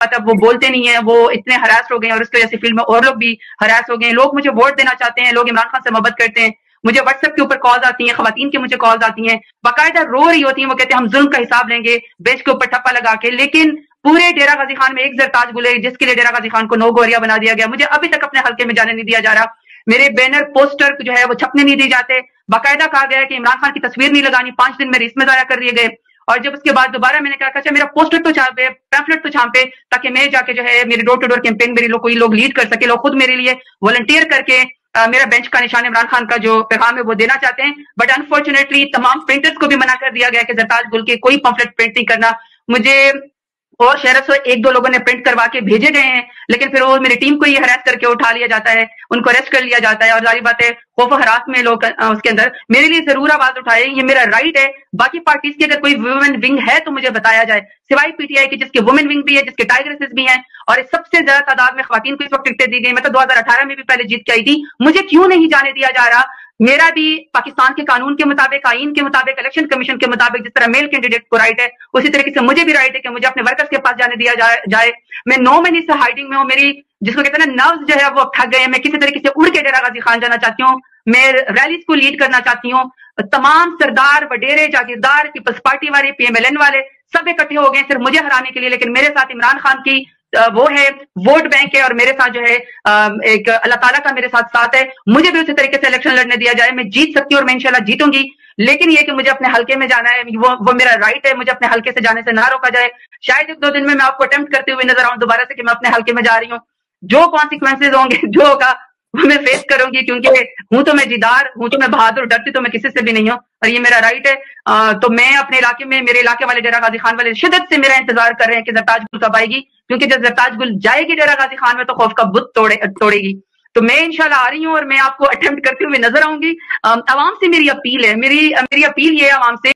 مطلب وہ بولتے نہیں ہیں، وہ اتنے ہراس ہو گئے ہیں اور اس کی وجہ سے فیلڈ میں اور لوگ بھی ہراس ہو گئے ہیں. لوگ مجھے ووٹ دینا چاہتے ہیں، لوگ عمران خان سے محبت کرتے ہیں. مجھے واٹس ایپ کے اوپر کالز آتی ہیں، خواتین کی مجھے کالز آتی ہیں، باقاعدہ رو رہی ہوتی ہیں، وہ کہتے ہیں ہم ظلم کا حساب لیں گے بینچ کے اوپر ٹھپا لگا کے. لیکن پورے ڈیرہ غازی خان میں ایک زرتاج گل ہے جس کے لیے ڈیرہ غازی خان کو نو گوریا بنا دیا گیا. مجھے ابھی تک اپنے حلقے میں جانے نہیں دیا جا رہا. میرے بینر پوسٹر جو ہے وہ چھپنے نہیں دیے جاتے. باقاعدہ کہا گیا ہے کہ عمران خان کی تصویر نہیں لگانی. 5 دن میرے اس میں ضائع کر دیے گئے. اور جب اس کے بعد دوبارہ میں نے کہا اچھا میرا پوسٹر تو چھاپے، پیمفلٹ تو چھاپے، تاکہ میں جا کے جو ہے میرے ڈور ٹو ڈور کیمپین میری کوئی لوگ لیڈ کر سکے، لوگ خود میرے لیے والنٹیئر کر کے میرا بینچ کا نشان عمران خان کا جو پیغام ہے وہ دینا چاہتے ہیں. بٹ انفارچونیٹلی تمام پرنٹرز کو بھی منع کر دیا گیا کہ زرتاج گل کے کوئی پمفلٹ پرنٹ نہیں کرنا. مجھے اور شہروں سے 1-2 لوگوں نے پرنٹ کروا کے بھیجے گئے ہیں، لیکن پھر وہ میری ٹیم کو یہ ہراس کر کے اٹھا لیا جاتا ہے، ان کو اریسٹ کر لیا جاتا ہے. اور ظاہر بات ہے خوف و ہراس میں لوگ اس کے اندر میرے لیے ضرور آواز اٹھائے، یہ میرا رائٹ ہے. باقی پارٹیز کی اگر کوئی وومن ونگ ہے تو مجھے بتایا جائے، سوائے پی ٹی آئی کی جس کے وومن ونگ بھی ہے، جس کے ٹائگریسز بھی ہیں، اور سب سے زیادہ تعداد میں خواتین کو اس وقت ٹکٹیں دی گئی. میں تو 2018 میں بھی پہلے جیت کے آئی تھی. مجھے کیوں نہیں جانے دیا جا رہا؟ میرا بھی پاکستان کے قانون کے مطابق، آئین کے مطابق، الیکشن کمیشن کے مطابق جس طرح میل کینڈیڈیٹ کو رائٹ ہے، اسی طریقے سے مجھے بھی رائٹ ہے کہ مجھے اپنے ورکرز کے پاس جانے دیا جائے. میں 9 مہینے سے ہائیڈنگ میں ہوں. میری جس کو کہتے ہیں نا نروز جو ہے وہ تھک گئے ہیں. میں کسی طریقے سے اڑ کے ڈیرہ غازی خان جانا چاہتی ہوں. میں ریلیز کو لیڈ کرنا چاہتی ہوں. تمام سردار، وڈیرے، جاگیردار، پیپلز پارٹی والے، پی ایم ایل این والے سب اکٹھے ہو گئے صرف مجھے ہرانے کے لیے. لیکن میرے ساتھ عمران خان کی وہ ہے ووٹ بینک ہے، اور میرے ساتھ جو ہے ایک اللہ تعالیٰ کا میرے ساتھ ہے. مجھے بھی اسی طریقے سے الیکشن لڑنے دیا جائے. میں جیت سکتی ہوں اور میں انشاءاللہ جیتوں گی. لیکن یہ کہ مجھے اپنے حلقے میں جانا ہے، وہ میرا رائٹ ہے. مجھے اپنے حلقے سے جانے سے نہ روکا جائے. شاید 1-2 دن میں آپ کو اٹیمپٹ کرتے ہوئے نظر آؤں دوبارہ سے کہ میں اپنے حلقے میں جا رہی ہوں. جو کانسیکوینسز ہوں گے، جو ہوگا وہ میں فیس کروں گی، کیونکہ ہوں تو میں جیدار ہوں، تو میں بہادر، ڈرتی تو میں کسی سے بھی نہیں ہوں، اور یہ میرا رائٹ ہے. تو میں اپنے علاقے میں، میرے علاقے والے ڈیرہ غازی خان والے شدت سے میرا انتظار کر رہے ہیں کہ زرتاج گل کب آئے گی، کیونکہ جب زرتاج گل جائے گی ڈیرہ غازی خان میں تو خوف کا بت توڑے گی. تو میں انشاءاللہ آ رہی ہوں اور میں آپ کو اٹیمپٹ کرتے ہوئے نظر آؤں گی. عوام سے میری اپیل ہے، میری اپیل یہ ہے عوام سے